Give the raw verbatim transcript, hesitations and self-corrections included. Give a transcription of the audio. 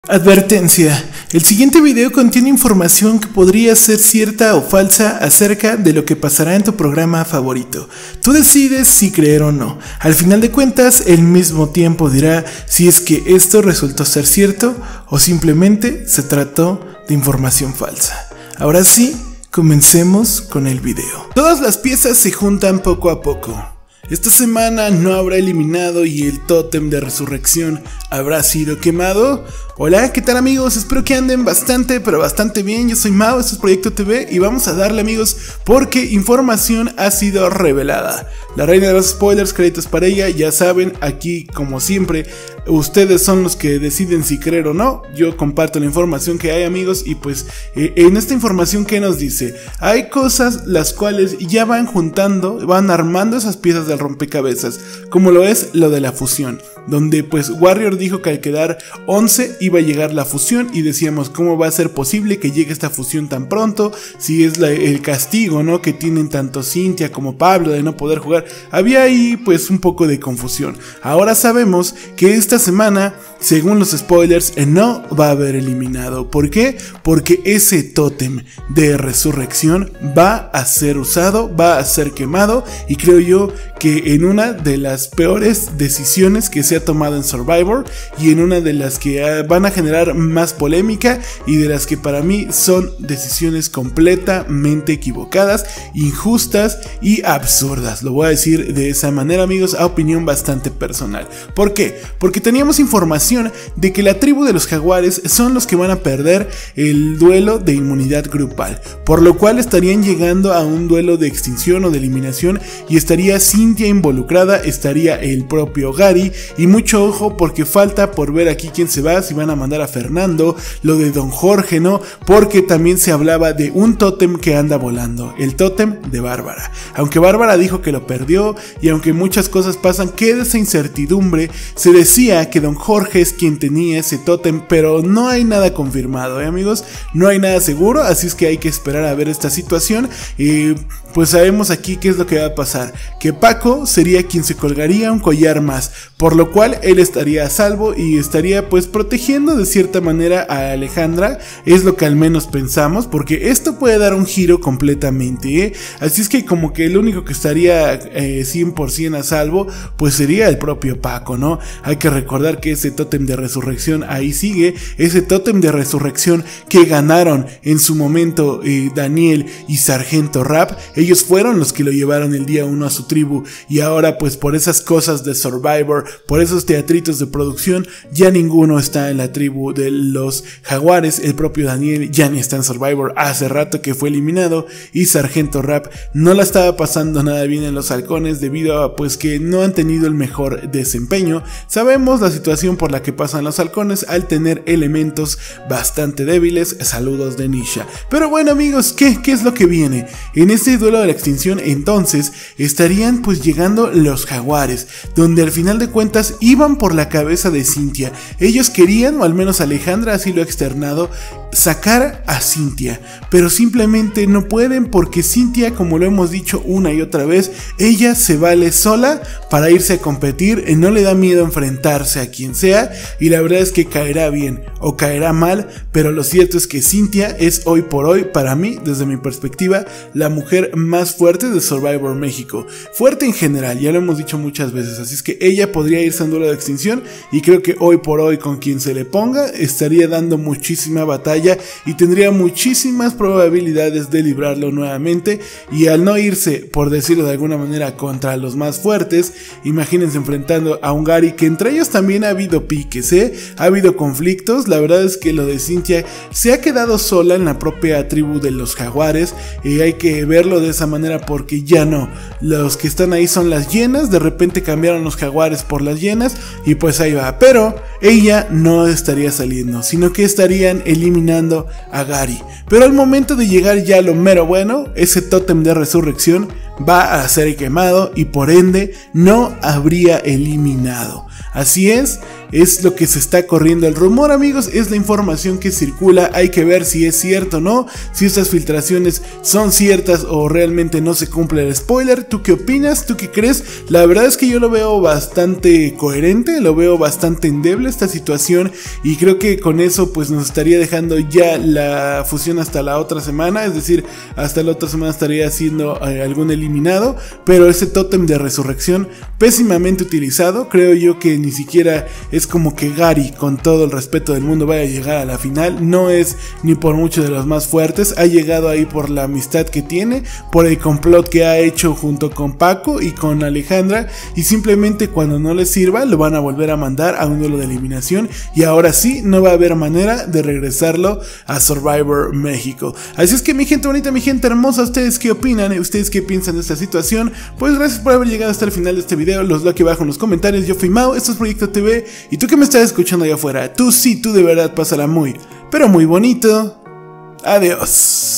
Advertencia: el siguiente video contiene información que podría ser cierta o falsa acerca de lo que pasará en tu programa favorito. Tú decides si creer o no. Al final de cuentas, el mismo tiempo dirá si es que esto resultó ser cierto o simplemente se trató de información falsa. Ahora sí, comencemos con el video. Todas las piezas se juntan poco a poco. Esta semana no habrá eliminado y el tótem de resurrección habrá sido quemado. Hola, ¿qué tal amigos? Espero que anden bastante, pero bastante bien. Yo soy Mao, esto es Proyecto T V y vamos a darle, amigos, porque información ha sido revelada. La reina de los spoilers, créditos para ella, ya saben, aquí como siempre, ustedes son los que deciden si creer o no. Yo comparto la información que hay, amigos, y pues eh, en esta información que nos dice, hay cosas las cuales ya van juntando, van armando esas piezas del rompecabezas, como lo es lo de la fusión, donde pues Warrior dijo que al quedar once iba a llegar la fusión y decíamos, ¿cómo va a ser posible que llegue esta fusión tan pronto? Si es la, el castigo, ¿no?, que tienen tanto Cynthia como Pablo de no poder jugar. Había ahí pues un poco de confusión. Ahora sabemos que esta semana, según los spoilers, no va a haber eliminado. ¿Por qué? Porque ese tótem de resurrección va a ser usado, va a ser quemado, y creo yo que en una de las peores decisiones que se ha tomado en Survivor y en una de las que van a generar más polémica y de las que para mí son decisiones completamente equivocadas, injustas y absurdas. Lo voy a decir de esa manera, amigos, a opinión bastante personal. ¿Por qué? Porque teníamos información de que la tribu de los jaguares son los que van a perder el duelo de inmunidad grupal, por lo cual estarían llegando a un duelo de extinción o de eliminación y estaría Cynthia involucrada, estaría el propio Gary, y mucho ojo porque falta por ver aquí quién se va, si van a mandar a Fernando, lo de Don Jorge, ¿no? Porque también se hablaba de un tótem que anda volando, el tótem de Bárbara. Aunque Bárbara dijo que lo perdió y aunque muchas cosas pasan, queda esa incertidumbre. Se decía que Don Jorge es quien tenía ese tótem, pero no hay nada confirmado, ¿eh, amigos? No hay nada seguro, así es que hay que esperar a ver esta situación. Y pues sabemos aquí qué es lo que va a pasar, que Paco sería quien se colgaría un collar más, por lo cual él estaría a salvo y estaría pues protegiendo de cierta manera a Alejandra. Es lo que al menos pensamos, porque esto puede dar un giro completamente, ¿eh? Así es que como que el único que estaría eh, cien por ciento a salvo pues sería el propio Paco, ¿no? Hay que recordar que ese tótem de resurrección ahí sigue, ese tótem de resurrección que ganaron en su momento eh, Daniel y Sargento Rap. Ellos fueron los que lo llevaron el día uno a su tribu, y ahora pues por esas cosas de Survivor, por esos teatritos de producción, ya ninguno está en la tribu de los jaguares. El propio Daniel ya ni está en Survivor, hace rato que fue eliminado, y Sargento Rap no la estaba pasando nada bien en los halcones debido a pues que no han tenido el mejor desempeño. Sabemos la situación por la que pasan los halcones al tener elementos bastante débiles. Saludos de Nisha. Pero bueno, amigos, ¿qué, qué es lo que viene? En este duelo de la extinción entonces estarían pues llegando los jaguares, donde al final de cuentas iban por la cabeza de Cynthia. Ellos querían, o al menos Alejandra así lo ha externado, sacar a Cynthia, pero simplemente no pueden porque Cynthia, como lo hemos dicho una y otra vez, ella se vale sola para irse a competir, no le da miedo enfrentarse a quien sea, y la verdad es que caerá bien o caerá mal, pero lo cierto es que Cynthia es hoy por hoy, para mí, desde mi perspectiva, la mujer más fuerte de Survivor México, fuerte en general, ya lo hemos dicho muchas veces, así es que ella podría irse a un duelo de extinción, y creo que hoy por hoy con quien se le ponga estaría dando muchísima batalla y tendría muchísimas probabilidades de librarlo nuevamente. Y al no irse, por decirlo de alguna manera, contra los más fuertes, imagínense enfrentando a un Gary, que entre ellos también ha habido piques, ¿eh? Ha habido conflictos. La verdad es que lo de Cynthia se ha quedado sola en la propia tribu de los jaguares, y hay que verlo de esa manera porque ya no, los que están ahí son las hienas. De repente cambiaron los jaguares por las hienas y pues ahí va, pero ella no estaría saliendo, sino que estarían eliminando a Gary. Pero al momento de llegar ya lo mero bueno, ese tótem de resurrección va a ser quemado y por ende no habría eliminado. Así es, es lo que se está corriendo el rumor, amigos, es la información que circula, hay que ver si es cierto o no, si estas filtraciones son ciertas o realmente no se cumple el spoiler. ¿Tú qué opinas? ¿Tú qué crees? La verdad es que yo lo veo bastante coherente, lo veo bastante endeble esta situación y creo que con eso pues nos estaría dejando ya la fusión hasta la otra semana, es decir, hasta la otra semana estaría siendo eh, algún eliminado, pero ese tótem de resurrección pésimamente utilizado, creo yo que ni siquiera es como que Gary, con todo el respeto del mundo, vaya a llegar a la final, no es ni por mucho de los más fuertes, ha llegado ahí por la amistad que tiene, por el complot que ha hecho junto con Paco y con Alejandra, y simplemente cuando no les sirva lo van a volver a mandar a un duelo de eliminación y ahora sí no va a haber manera de regresarlo a Survivor México. Así es que mi gente bonita, mi gente hermosa, ¿ustedes qué opinan? ¿Ustedes qué piensan de esta situación? Pues gracias por haber llegado hasta el final de este video, los leo aquí abajo en los comentarios. Yo fui Mau, esto es Proyecto T V y tú que me estás escuchando allá afuera, tú sí, tú de verdad pásala muy, pero muy bonito. Adiós.